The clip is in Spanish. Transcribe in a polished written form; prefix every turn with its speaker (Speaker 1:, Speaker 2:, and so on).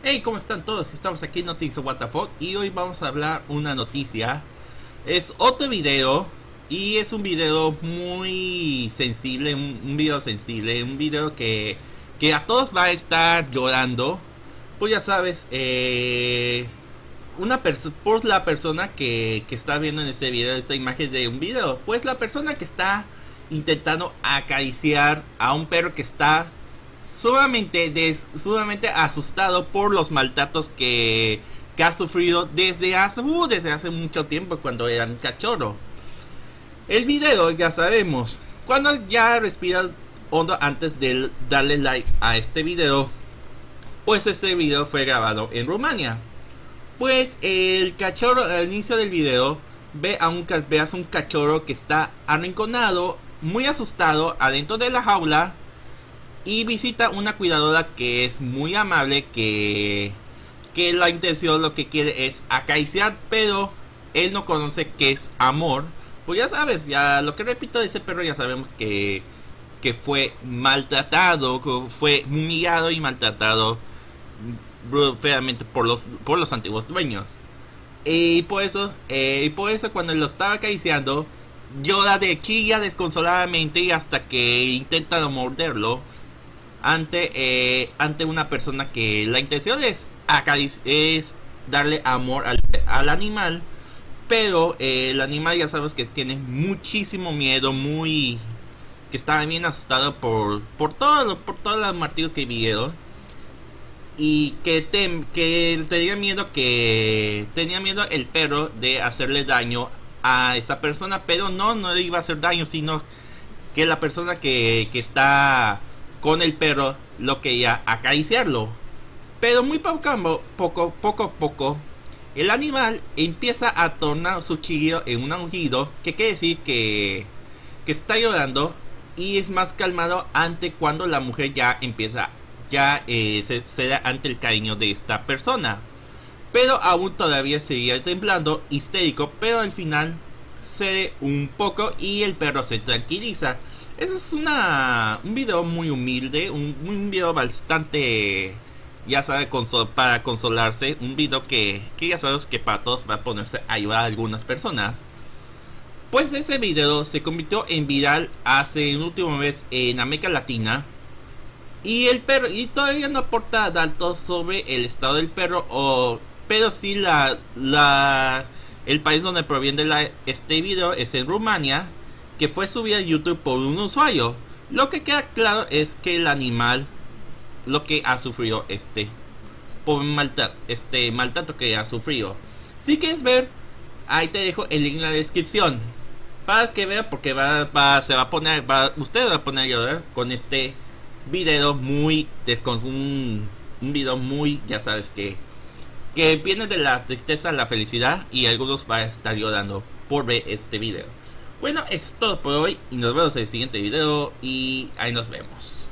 Speaker 1: Hey, ¿cómo están todos? Estamos aquí en Noticias WTF y hoy vamos a hablar una noticia. Es otro video y es un video muy sensible, un video sensible, un video que a todos va a estar llorando. Pues ya sabes, por la persona que está viendo en este video, esta imagen de un video, pues la persona que está intentando acariciar a un perro que está sumamente asustado por los maltratos que ha sufrido desde hace mucho tiempo cuando era un cachorro. El video ya sabemos, cuando ya respiras hondo antes de darle like a este video, pues este video fue grabado en Rumania. Pues el cachorro al inicio del video veas un cachorro que está arrinconado, muy asustado adentro de la jaula, y visita una cuidadora que es muy amable, que la intención lo que quiere es acariciar, pero él no conoce qué es amor. Pues ya sabes, ya lo que repito de ese perro ya sabemos que fue maltratado, que fue humillado y maltratado feamente por los antiguos dueños. Y por eso cuando lo estaba acariciando llora chilla desconsoladamente y hasta que intenta no morderlo ante una persona que la intención es darle amor al animal, pero el animal ya sabes que tiene muchísimo miedo, que está bien asustado por todo el martirio que vieron, y que tenía miedo el perro de hacerle daño a esta persona, pero no le iba a hacer daño, sino que la persona que está con el perro lo quería acariciarlo. Pero muy poco a poco el animal empieza a tornar su chillido en un aullido, que quiere decir que está llorando, y es más calmado ante cuando la mujer ya se da ante el cariño de esta persona. Pero aún todavía seguía temblando, histérico, pero al final cede un poco y el perro se tranquiliza. Eso es un video muy humilde, un video bastante, ya sabe, para consolarse. Un video que ya sabes que para todos va a ponerse a ayudar a algunas personas. Pues ese video se convirtió en viral hace un último mes en América Latina. Y el perro, y todavía no aporta datos sobre el estado del perro, pero sí el país donde proviene este video es en Rumania, que fue subido a YouTube por un usuario. Lo que queda claro es que el animal lo que ha sufrido por maltrato que ha sufrido. Si quieres ver, ahí te dejo el link en la descripción para que vean, porque usted va a poner a llorar con este video un video muy, ya sabes, que viene de la tristeza a la felicidad, y algunos van a estar llorando por ver este video. Bueno, es todo por hoy y nos vemos en el siguiente video, y ahí nos vemos.